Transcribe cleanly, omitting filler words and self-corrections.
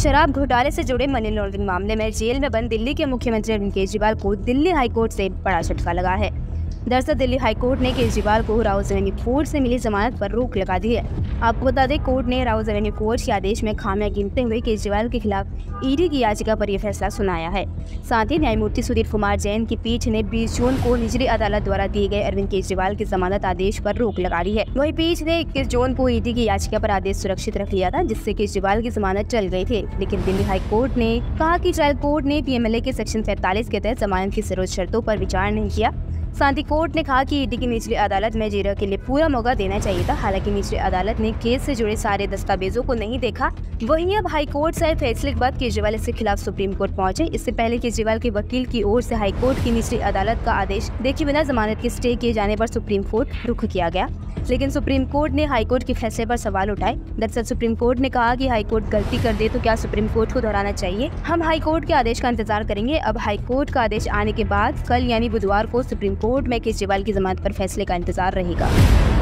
शराब घोटाले से जुड़े मनी लॉन्ड्रिंग मामले में जेल में बंद दिल्ली के मुख्यमंत्री अरविंद केजरीवाल को दिल्ली हाईकोर्ट से बड़ा झटका लगा है। दरअसल दिल्ली हाईकोर्ट ने केजरीवाल को राउज एवेन्यू कोर्ट से मिली जमानत पर रोक लगा दी है। आपको बता दें, कोर्ट ने राउज एवेन्यू कोर्ट के आदेश में खामियां गिनते हुए केजरीवाल के खिलाफ ईडी की याचिका पर यह फैसला सुनाया है। साथ ही न्यायमूर्ति सुधीर कुमार जैन की पीठ ने 20 जून को निचली अदालत द्वारा दिए गए अरविंद केजरीवाल की जमानत आदेश पर रोक लगा दी है। वहीं पीठ ने 21 जून को ईडी की याचिका पर आदेश सुरक्षित रख लिया था, जिससे केजरीवाल की जमानत चल गई थी। लेकिन दिल्ली हाईकोर्ट ने कहा कि ट्रायल कोर्ट ने पीएमएलए के सेक्शन 45 के तहत जमानत की सर्वोच्च शर्तों पर विचार नहीं किया। साथ ही कोर्ट ने कहा कि ईडी की निचली अदालत में जेरा के लिए पूरा मौका देना चाहिए था। हालांकि निचली अदालत ने केस से जुड़े सारे दस्तावेजों को नहीं देखा। वहीं अब हाईकोर्ट से फैसले के बाद केजरीवाल इसके खिलाफ सुप्रीम कोर्ट पहुंचे। इससे पहले केजरीवाल के वकील की ओर से हाईकोर्ट की निचली अदालत का आदेश देखे बिना जमानत के स्टे किए जाने पर सुप्रीम कोर्ट रुख किया गया, लेकिन सुप्रीम कोर्ट ने हाईकोर्ट के फैसले पर सवाल उठाए। दरअसल सुप्रीम कोर्ट ने कहा कि हाईकोर्ट गलती कर दे तो क्या सुप्रीम कोर्ट को दोहराना चाहिए। हम हाईकोर्ट के आदेश का इंतजार करेंगे। अब हाईकोर्ट का आदेश आने के बाद कल यानी बुधवार को सुप्रीम कोर्ट में केजरीवाल की जमानत पर फैसले का इंतजार रहेगा।